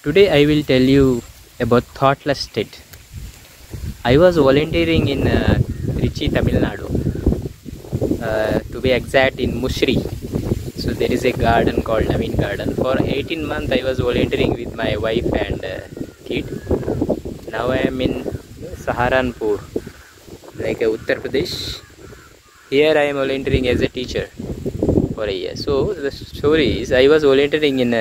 Today I will tell you about thoughtless state. I was volunteering in Trichy, Tamil Nadu. To be exact, in Mushri. So there is a garden called Naveen Garden. For 18 months I was volunteering with my wife and kid. Now I am in Saharanpur, like Uttar Pradesh. Here I am volunteering as a teacher for a year. So the story is, I was volunteering in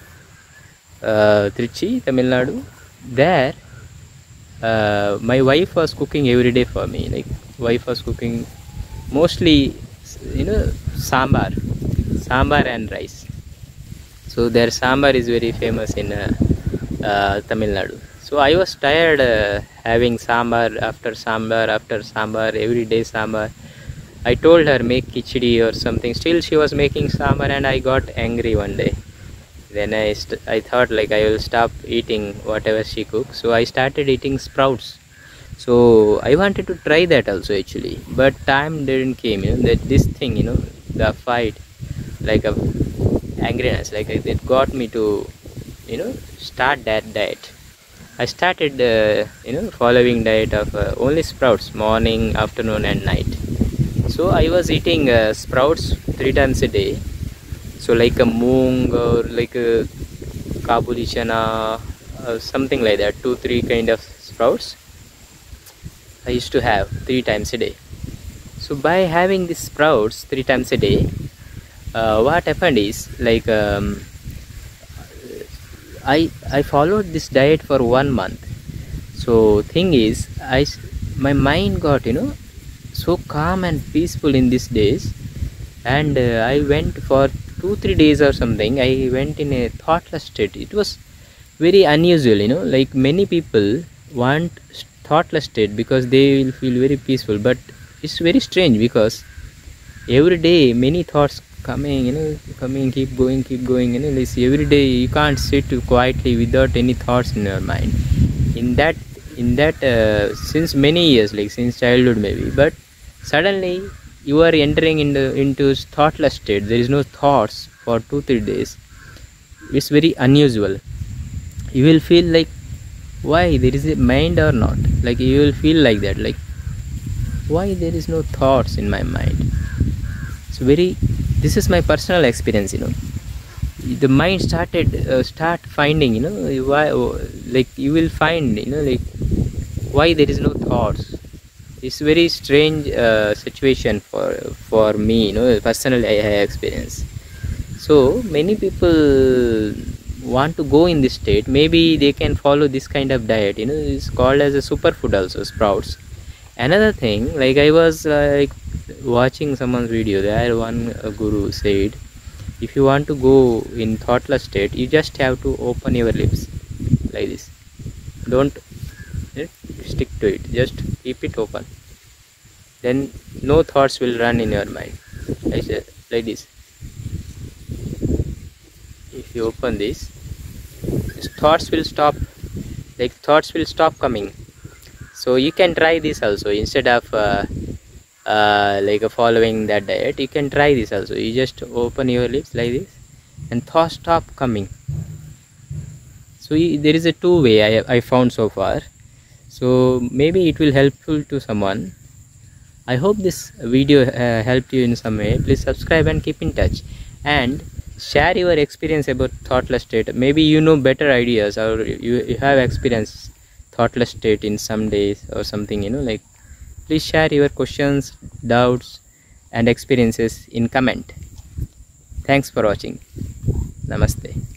Trichy, Tamil Nadu. There my wife was cooking every day for me. Like, wife was cooking mostly, sambar and rice. So their sambar is very famous in Tamil Nadu. So I was tired having sambar after sambar, every day sambar. I told her make khichdi or something. Still she was making sambar, and I got angry one day. Then I thought, like, I will stop eating whatever she cooks. So I started eating sprouts. So I wanted to try that also actually, but time didn't came. That this thing, the fight, like a angriness, like it got me to, start that diet. I started, following diet of only sprouts, morning, afternoon, and night. So I was eating sprouts 3 times a day. So like a moong or like a kabuli chana, something like that, 2-3 kind of sprouts I used to have 3 times a day. So by having these sprouts 3 times a day, what happened is, like, I followed this diet for 1 month. So thing is, my mind got, so calm and peaceful in these days, and I went for 2-3 days or something. I went in a thoughtless state. It was very unusual, like many people want thoughtless state because they will feel very peaceful, but it's very strange because every day many thoughts coming, keep going, like every day you can't sit quietly without any thoughts in your mind. In that since many years, like since childhood maybe, but suddenly you are entering into thoughtless state. There is no thoughts for 2-3 days. It's very unusual. You will feel like, why there is a mind or not? Like, you will feel like that, like, why there is no thoughts in my mind? So this is my personal experience. The mind start finding, why, like you will find, like, why there is no thoughts. It's very strange situation for me, personally I have experienced. So many people want to go in this state. Maybe they can follow this kind of diet. It's called as a superfood also, sprouts. Another thing, like, I was watching someone's video. There one guru said, if you want to go in thoughtless state, you just have to open your lips like this. Don't stick to it, just keep it open, then no thoughts will run in your mind. Like this. If you open this, thoughts will stop, like thoughts will stop coming. So you can try this also. Instead of following that diet, you can try this also. You just open your lips like this and thoughts stop coming. So there is a 2 way I found so far. So maybe it will helpful to someone. I hope this video helped you in some way. Please subscribe and keep in touch, and share your experience about thoughtless state. Maybe you know better ideas, or you have experienced thoughtless state in some days or something, like, please share your questions, doubts and experiences in comment. Thanks for watching. Namaste.